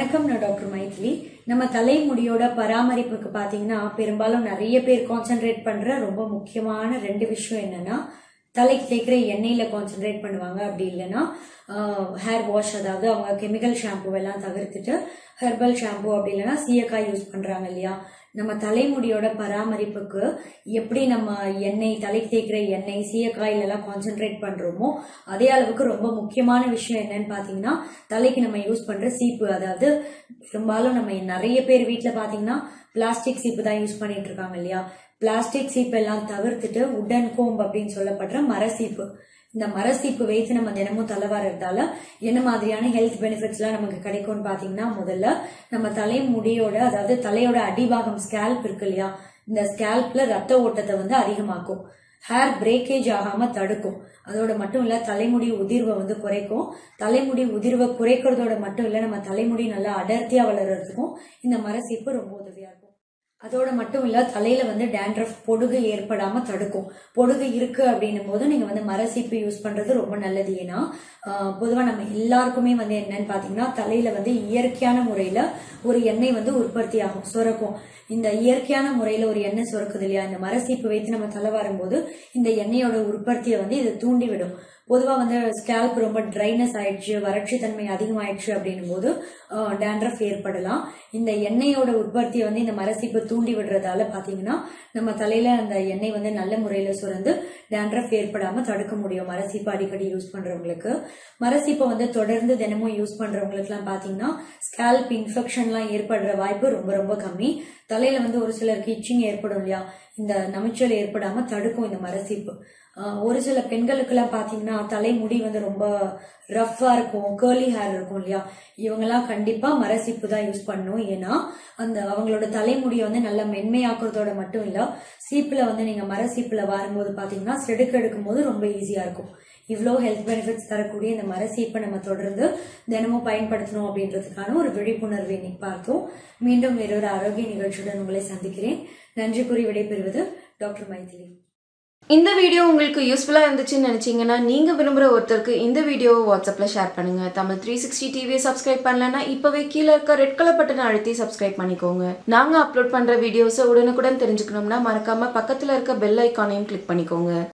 வணக்கம். நான் டாக்டர் மைதிலி. நம்ம தலைமுடியோட பராமரிப்புக்கு பாத்தீங்கன்னா பெரும்பாலும் நிறைய பேர் கான்சென்ட்ரேட் பண்ற ரொம்ப முக்கியமான ரெண்டு விஷயம் என்னன்னா, தலைக்கு தேய்க்கிற எண்ணெயில கான்சென்ட்ரேட் பண்ணுவாங்க. அப்படி இல்லைன்னா ஹேர் வாஷ், அதாவது அவங்க கெமிக்கல் ஷாம்பு எல்லாம் தவிர்த்துட்டு ஹெர்பல் ஷாம்பு அப்படி இல்லைன்னா சீயக்காய் யூஸ் பண்றாங்க இல்லையா. நம்ம தலைமுடியோட பராமரிப்புக்கு எப்படி நம்ம எண்ணெய், தலைக்கு தேய்க்கிற எண்ணெய், சீயக்காயில எல்லாம் கான்சென்ட்ரேட் பண்றோமோ அதே அளவுக்கு ரொம்ப முக்கியமான விஷயம் என்னன்னு பாத்தீங்கன்னா தலைக்கு நம்ம யூஸ் பண்ற சீப்பு. அதாவது பெரும்பாலும் நம்ம நிறைய பேர் வீட்டுல பாத்தீங்கன்னா பிளாஸ்டிக் சீப்பு தான் யூஸ் பண்ணிட்டு இருக்காங்க இல்லையா. பிளாஸ்டிக் சீப்பு எல்லாம் தவிர்த்துட்டு உடன் கோம்பு அப்படின்னு சொல்லப்படுற மர சீப்பு, இந்த மர சீப்பு வைத்து நம்ம தினமும் தலை வாரதால என்ன மாதிரியான ஹெல்த் பெனிஃபிட்ஸ் எல்லாம் நமக்கு கிடைக்கும்னு பாத்தீங்கன்னா, முதல்ல நம்ம தலைமுடியோட, அதாவது தலையோட அடிபாகம் ஸ்கேல்ப் இருக்கு இல்லையா, இந்த ஸ்கேல்ப்ல ரத்த ஓட்டத்தை அதிகமாக்கும், ஹேர் பிரேக்கேஜ் ஆகாம தடுக்கும். அதோட மட்டும் இல்ல தலைமுடி உதிர்வை குறைக்கும். தலைமுடி உதிர்வை குறைக்கிறதோட மட்டும் இல்ல நம்ம தலைமுடி நல்லா அடர்த்தியா வளர்றதுக்கும் இந்த மர சீப்பு ரொம்ப உதவியா இருக்கும். அதோட மட்டும் இல்ல தலையில டேண்ட்ரஃப், பொடுகு ஏற்படாம தடுக்கும். பொடுகு இருக்கு அப்படின்னும் போது நீங்க மர சீப்பு யூஸ் பண்றது ரொம்ப நல்லது. ஏன்னா பொதுவா நம்ம எல்லாருக்குமே என்னன்னு பாத்தீங்கன்னா தலையில இயற்கையான முறையில ஒரு எண்ணெய் உற்பத்தி ஆகும், சுரக்கும். இந்த இயற்கையான முறையில ஒரு எண்ணெய் சுரக்குது இல்லையா, இந்த மர சீப்பு வைத்து நம்ம தலை வாரும் போது இந்த எண்ணெயோட உற்பத்தியை இது தூண்டி விடும். பொதுவா ஸ்கேல்ப் ரொம்ப ட்ரைனஸ் ஆயிடுச்சு, வறட்சி தன்மை அதிகமாயிடுச்சு அப்படின்னும் போது டேண்ட்ரஃப் ஏற்படலாம். இந்த எண்ணெயோட உற்பத்தியை இந்த மரசீப்பு தூண்டி விடுறதால பாத்தீங்கன்னா நம்ம தலையில அந்த எண்ணெய் நல்ல முறையில சுரந்து டேண்ட்ரஃப் ஏற்படாம தடுக்க முடியும். மரசீப்பு அடிக்கடி யூஸ் பண்றவங்களுக்கு, மரசீப்பை தொடர்ந்து தினமும் யூஸ் பண்றவங்களுக்கு எல்லாம் பாத்தீங்கன்னா ஸ்கேல்ப் இன்ஃபெக்ஷன் எல்லாம் ஏற்படுற வாய்ப்பு ரொம்ப ரொம்ப கம்மி. தலையில ஒரு சிலருக்கு இச்சிங் ஏற்படும் இல்லையா, இந்த நமைச்சல் ஏற்படாம தடுக்கும் இந்த மரசீப்பு. ஒரு சில பெண்களுக்கு எல்லாம் பாத்தீங்கன்னா தலைமுடி ரொம்ப ரஃபா இருக்கும், கேர்லி ஹேர் இருக்கும் இல்லையா, இவங்க எல்லாம் கண்டிப்பா மரசீப்பு தான் யூஸ் பண்ணணும். ஏன்னா அந்த அவங்களோட தலைமுடியை நல்லா மென்மையாக்குறதோட மட்டும் இல்ல, சீப்புல நீங்க மரசீப்புல வரும்போது பாத்தீங்கன்னா செடுக்கு எடுக்கும் போது ரொம்ப ஈஸியா இருக்கும். இவ்வளோ ஹெல்த் பெனிஃபிட்ஸ் தரக்கூடிய இந்த மரசீப்பை நம்ம தொடர்ந்து தினமும் பயன்படுத்தணும் அப்படின்றதுக்கான ஒரு விழிப்புணர்வு இன்னைக்கு பார்த்தோம். மீண்டும் வேறொரு ஆரோக்கிய நிகழ்ச்சியுடன் உங்களை சந்திக்கிறேன். நன்றி கூறி விடைபெறுவது டாக்டர் மைதிலி. இந்த வீடியோ உங்களுக்கு யூஸ்ஃபுல்லா இருந்துச்சுன்னு நினைச்சீங்கன்னா நீங்க விரும்புற ஒருத்தருக்கு இந்த வீடியோவை வாட்ஸ்அப்ல ஷேர் பண்ணுங்க. தமிழ் 360 டிவியை சப்ஸ்கிரைப் பண்ணலன்னா இப்பவே கீழே இருக்க ரெட் கலர் பட்டனை அழுத்தி சப்ஸ்கிரைப் பண்ணிக்கோங்க. நாங்க அப்லோட் பண்ற வீடியோஸை உடனுக்குடன் தெரிஞ்சுக்கணும்னா மறக்காம பக்கத்துல இருக்க பெல் ஐக்கானையும் கிளிக் பண்ணிக்கோங்க.